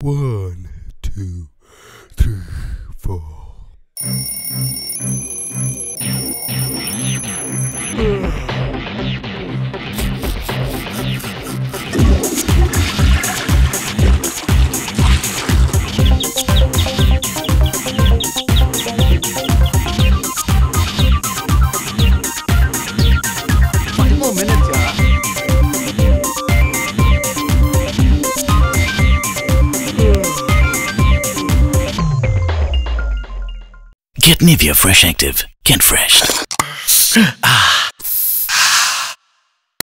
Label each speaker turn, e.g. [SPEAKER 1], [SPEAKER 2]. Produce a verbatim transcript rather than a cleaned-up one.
[SPEAKER 1] One, two, three, four.
[SPEAKER 2] Five more minutes, yeah.
[SPEAKER 3] Get NIVEA Fresh Active. Get fresh. Ah.